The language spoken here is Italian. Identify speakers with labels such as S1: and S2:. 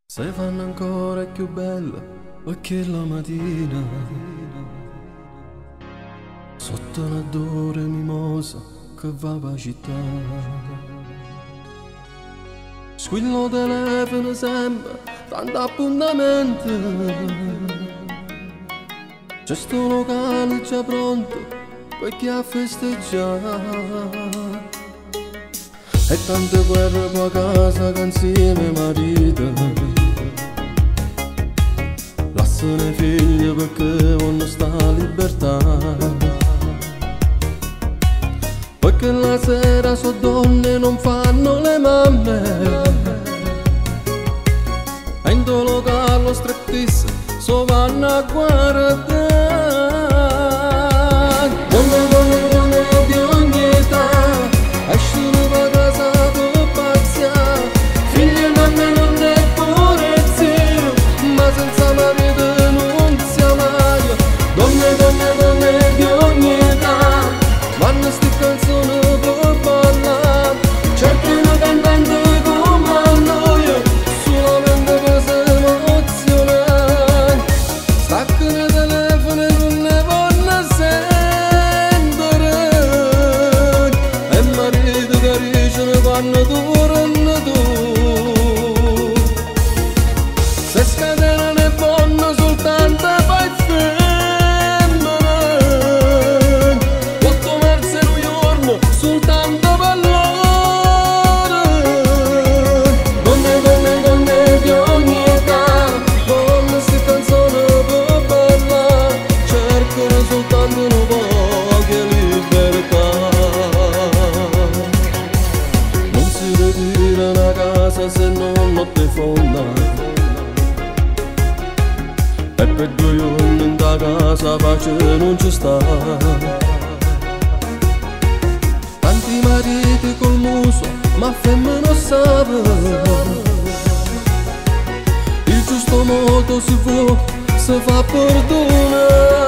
S1: Se fanno ancora più bella perché la mattina sotto una d'ore mimosa che va per città squillo telefono sempre tanto appuntamento c'è sto locale già pronto perché a festeggiare e tante guerre qua a casa che insieme marito lasciano i figli perché vogliono sta libertà, perché la sera so donne non fanno le mamme e in do locale streptis so vanno a guardare donne di ogni età escono da casa per pazziare figli e mamme non è pure zio ma senza marito non sia mai donne di ogni età vanno sti canzoni per ballare cercano cantante come a noi solamente per se emozionare staccano i telefoni e non ne vogliono sentire e marito che ricciano quando tornano tu se scatenano è buono soltanto poi femmine tutto marzo e un giorno soltanto per loro donne di ogni età vogliono sti canzoni per ballare cercano soltanto un po' di libertà non si ritira una casa se non notte fonda e per 2 giorni in da casa pace non ci sta tanti mariti col muso ma femmina non sa il giusto modo si fa perdonare